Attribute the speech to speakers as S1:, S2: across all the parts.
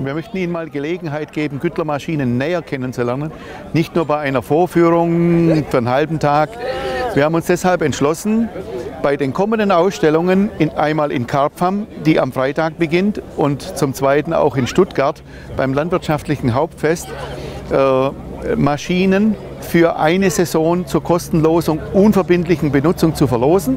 S1: Wir möchten Ihnen mal Gelegenheit geben, Güttler Maschinen näher kennenzulernen. Nicht nur bei einer Vorführung für einen halben Tag. Wir haben uns deshalb entschlossen, bei den kommenden Ausstellungen, einmal in Karpfam, die am Freitag beginnt, und zum Zweiten auch in Stuttgart beim Landwirtschaftlichen Hauptfest, Maschinen für eine Saison zur kostenlosen, unverbindlichen Benutzung zu verlosen.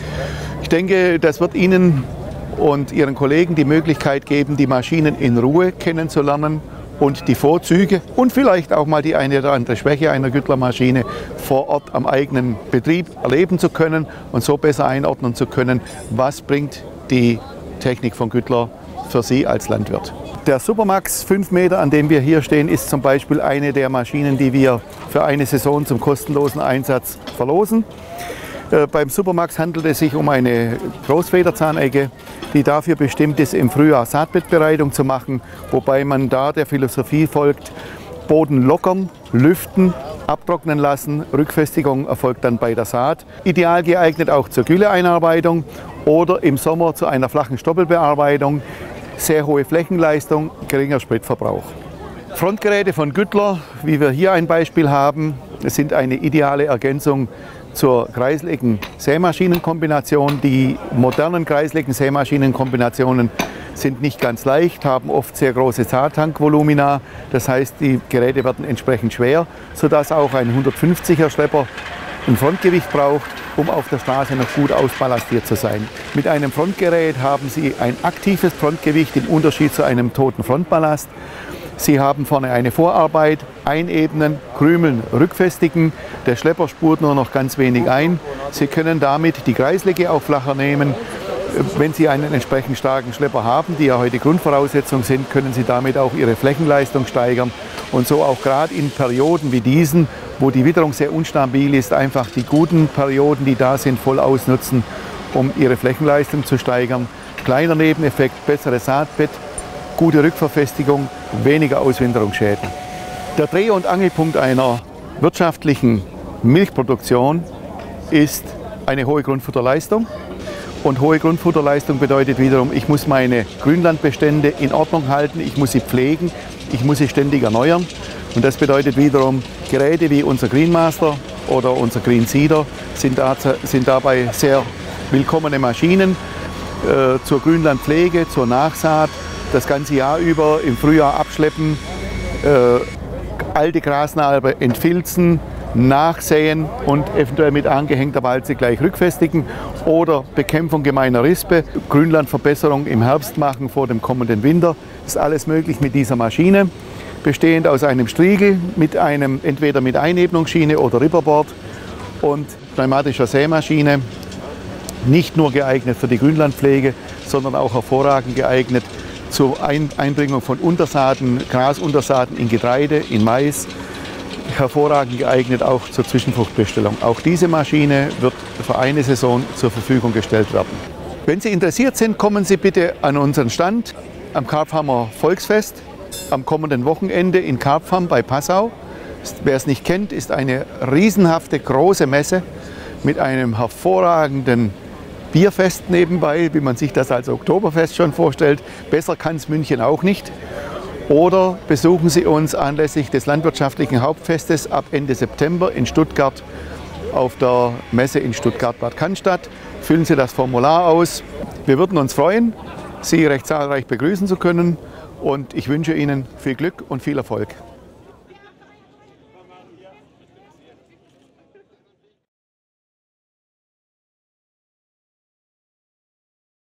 S1: Ich denke, das wird Ihnen und Ihren Kollegen die Möglichkeit geben, die Maschinen in Ruhe kennenzulernen und die Vorzüge und vielleicht auch mal die eine oder andere Schwäche einer Güttler-Maschine vor Ort am eigenen Betrieb erleben zu können und so besser einordnen zu können, was bringt die Technik von Güttler für Sie als Landwirt. Der Supermax 5 Meter, an dem wir hier stehen, ist zum Beispiel eine der Maschinen, die wir für eine Saison zum kostenlosen Einsatz verlosen. Beim Supermax handelt es sich um eine Großfederzahnegge, die dafür bestimmt ist, im Frühjahr Saatbettbereitung zu machen, wobei man da der Philosophie folgt, Boden lockern, lüften, abtrocknen lassen, Rückfestigung erfolgt dann bei der Saat. Ideal geeignet auch zur Gülleeinarbeitung oder im Sommer zu einer flachen Stoppelbearbeitung. Sehr hohe Flächenleistung, geringer Spritverbrauch. Frontgeräte von Güttler, wie wir hier ein Beispiel haben, sind eine ideale Ergänzung zur kreisligen Sämaschinenkombination. Die modernen kreisligen Sämaschinenkombinationen sind nicht ganz leicht, haben oft sehr große Saattankvolumina. Das heißt, die Geräte werden entsprechend schwer, sodass auch ein 150er Schlepper ein Frontgewicht braucht, um auf der Straße noch gut ausballastiert zu sein. Mit einem Frontgerät haben Sie ein aktives Frontgewicht im Unterschied zu einem toten Frontballast. Sie haben vorne eine Vorarbeit, einebnen, krümeln, rückfestigen. Der Schlepper spurt nur noch ganz wenig ein. Sie können damit die Kreislinge auch flacher nehmen. Wenn Sie einen entsprechend starken Schlepper haben, die ja heute Grundvoraussetzung sind, können Sie damit auch Ihre Flächenleistung steigern und so auch gerade in Perioden wie diesen, wo die Witterung sehr unstabil ist, einfach die guten Perioden, die da sind, voll ausnutzen, um Ihre Flächenleistung zu steigern. Kleiner Nebeneffekt, besseres Saatbett, gute Rückverfestigung, weniger Auswinterungsschäden. Der Dreh- und Angelpunkt einer wirtschaftlichen Milchproduktion ist eine hohe Grundfutterleistung. Und hohe Grundfutterleistung bedeutet wiederum, ich muss meine Grünlandbestände in Ordnung halten, ich muss sie pflegen, ich muss sie ständig erneuern. Und das bedeutet wiederum, Geräte wie unser Greenmaster oder unser Green Seeder sind dabei sehr willkommene Maschinen zur Grünlandpflege, zur Nachsaat, das ganze Jahr über im Frühjahr abschleppen, alte Grasnarbe entfilzen, nachsäen und eventuell mit angehängter Walze gleich rückfestigen oder Bekämpfung gemeiner Rispe, Grünlandverbesserung im Herbst machen vor dem kommenden Winter. Das ist alles möglich mit dieser Maschine, bestehend aus einem Striegel, entweder mit Einebnungsschiene oder Ripperboard und pneumatischer Sämaschine. Nicht nur geeignet für die Grünlandpflege, sondern auch hervorragend geeignet zur Einbringung von Untersaaten, Grasuntersaaten in Getreide, in Mais. Hervorragend geeignet auch zur Zwischenfruchtbestellung. Auch diese Maschine wird für eine Saison zur Verfügung gestellt werden. Wenn Sie interessiert sind, kommen Sie bitte an unseren Stand am Karpfamer Volksfest am kommenden Wochenende in Karpfam bei Passau. Wer es nicht kennt, ist eine riesenhafte große Messe mit einem hervorragenden Bierfest nebenbei, wie man sich das als Oktoberfest schon vorstellt. Besser kann es München auch nicht. Oder besuchen Sie uns anlässlich des Landwirtschaftlichen Hauptfestes ab Ende September in Stuttgart auf der Messe in Stuttgart-Bad Cannstatt. Füllen Sie das Formular aus. Wir würden uns freuen, Sie recht zahlreich begrüßen zu können. Und ich wünsche Ihnen viel Glück und viel Erfolg.